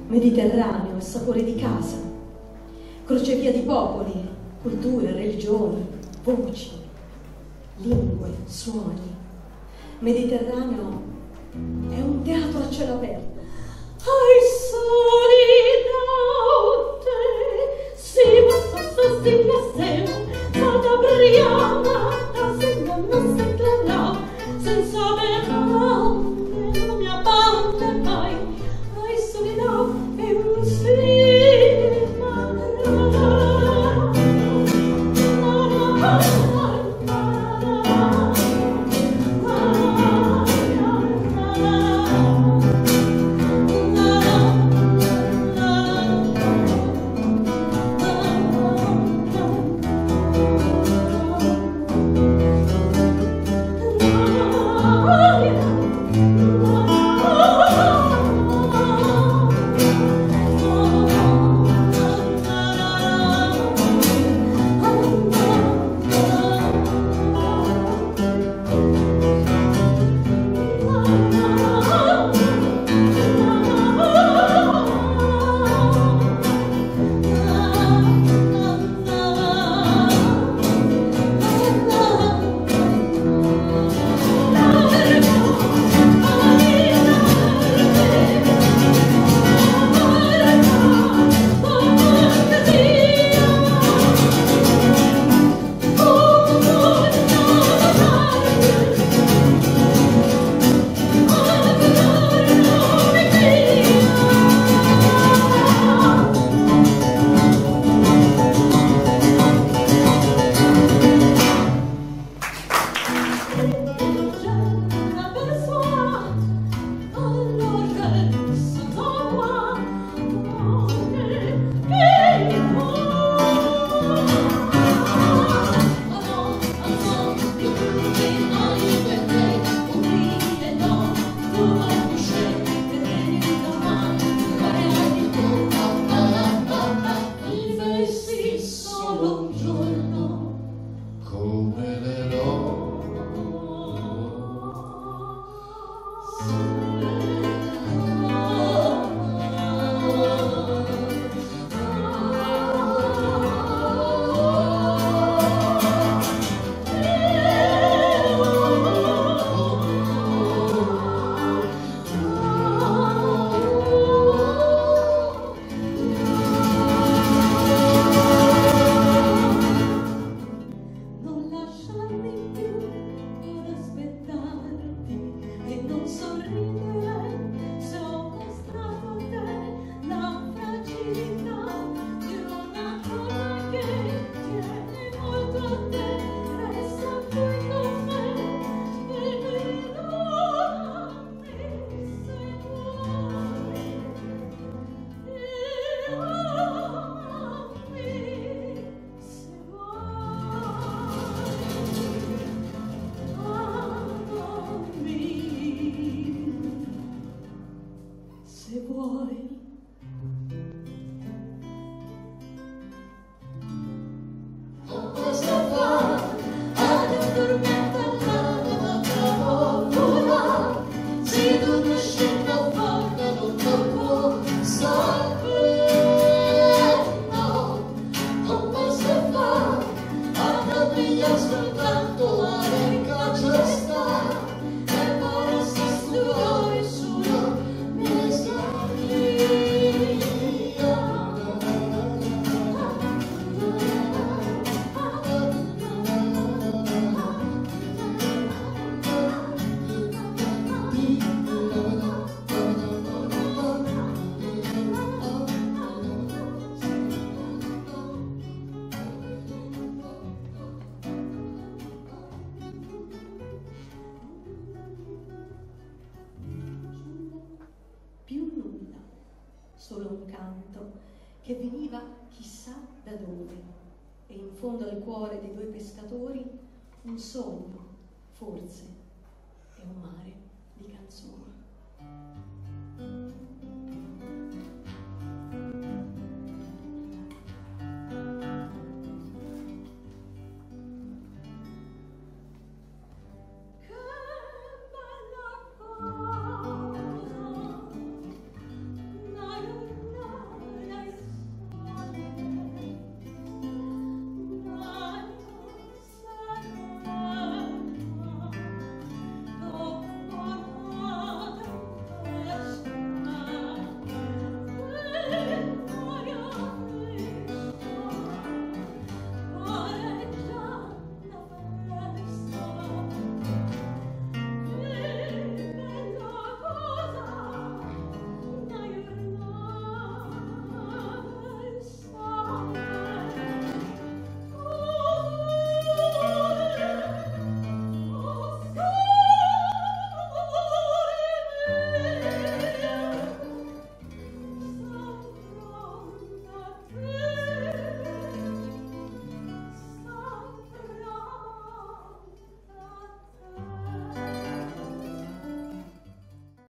Mediterraneo, il sapore di casa, crocevia di popoli, culture, religioni, voci, lingue, suoni. Mediterraneo è un teatro a cielo aperto. Ai soli notte si passa da Brianna, da sembra non si clara, senza veramente non mi abbande mai. Ai soli notte solo un canto che veniva chissà da dove, e in fondo al cuore dei due pescatori un sogno, forse, e un mare di canzoni.